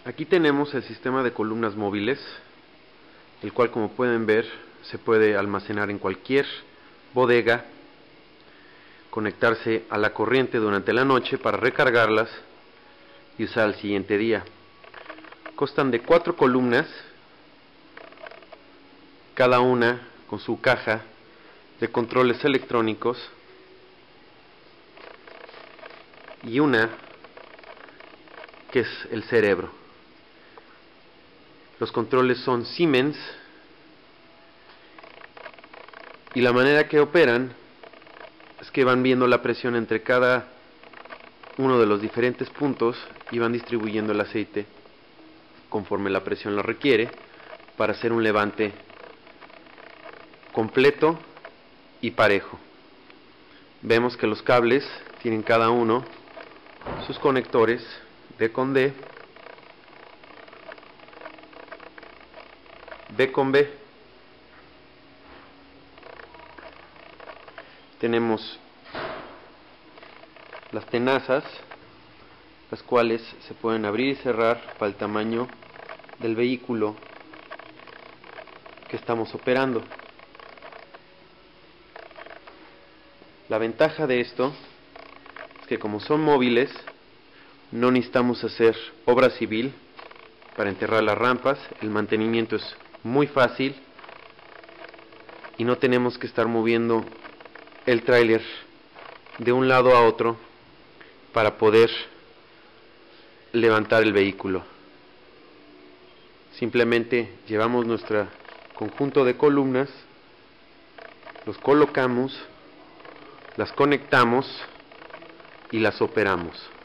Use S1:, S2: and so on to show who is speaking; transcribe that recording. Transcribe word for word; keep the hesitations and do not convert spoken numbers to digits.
S1: Aquí tenemos el sistema de columnas móviles, el cual, como pueden ver, se puede almacenar en cualquier bodega, conectarse a la corriente durante la noche para recargarlas y usar al siguiente día. Constan de cuatro columnas, cada una con su caja de controles electrónicos y una que es el cerebro. Los controles son Siemens y la manera que operan es que van viendo la presión entre cada uno de los diferentes puntos y van distribuyendo el aceite conforme la presión lo requiere para hacer un levante completo y parejo. Vemos que los cables tienen cada uno sus conectores D con D, B con B. Tenemos las tenazas, las cuales se pueden abrir y cerrar para el tamaño del vehículo que estamos operando. La ventaja de esto es que, como son móviles, no necesitamos hacer obra civil para enterrar las rampas. El mantenimiento es muy fácil y no tenemos que estar moviendo el tráiler de un lado a otro para poder levantar el vehículo. Simplemente llevamos nuestro conjunto de columnas, los colocamos, las conectamos y las operamos.